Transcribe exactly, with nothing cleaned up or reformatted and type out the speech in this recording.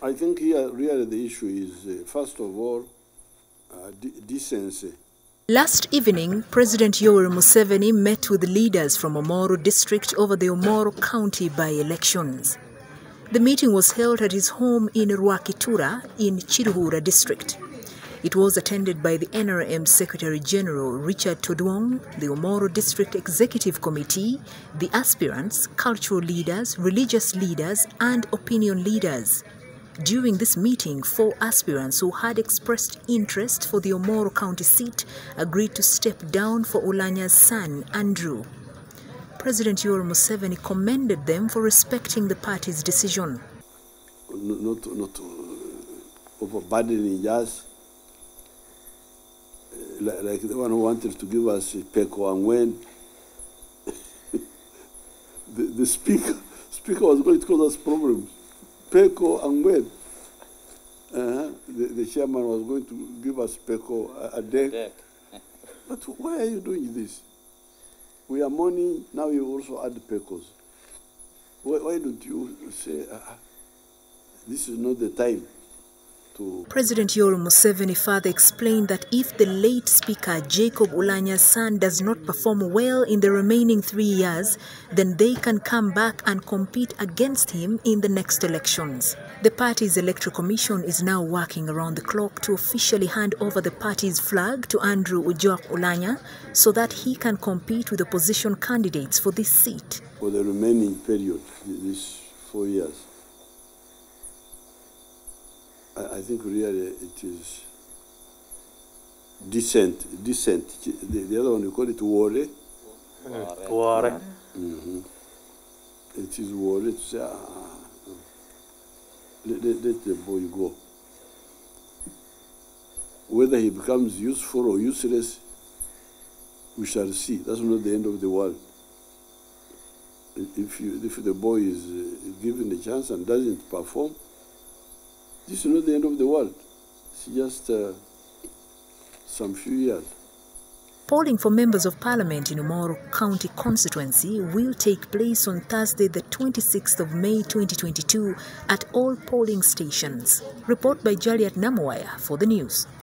I think here really the issue is, uh, first of all, uh, de decency. Last evening, President Yoweri Museveni met with leaders from Omoro district over the Omoro County by-elections. The meeting was held at his home in Rwakitura in Kiruhura district. It was attended by the N R M Secretary General Richard Todwong, the Omoro District Executive Committee, the aspirants, cultural leaders, religious leaders, and opinion leaders. During this meeting, four aspirants who had expressed interest for the Omoro County seat agreed to step down for Olanya's son, Andrew. President Yoweri Museveni commended them for respecting the party's decision. Not, not uh, overburdening us, uh, like, like the one who wanted to give us Peko and when the, the speaker, speaker was going to cause us problems. Peko and when uh, the, the chairman was going to give us Peko a, a deck. deck. But why are you doing this? We are mourning, now you also add Pekos. Why, why don't you say, uh, this is not the time to... President Yoweri Museveni further explained that if the late Speaker Jacob Olanya's son does not perform well in the remaining three years, then they can come back and compete against him in the next elections. The party's electoral commission is now working around the clock to officially hand over the party's flag to Andrew Ojok Olanya so that he can compete with opposition candidates for this seat. For the remaining period, these four years, I, I think really it is decent, decent. The, the other one, you call it worry. Worry. Mm-hmm. It is worry to say, ah, let, let, let the boy go. Whether he becomes useful or useless, we shall see. That's not the end of the world. If, you, if the boy is uh, given a chance and doesn't perform, this is not the end of the world. It's just uh, some few years. Polling for members of parliament in Omoro County constituency will take place on Thursday, the twenty-sixth of May twenty twenty-two at all polling stations. Report by Jaliat Namwaya for the news.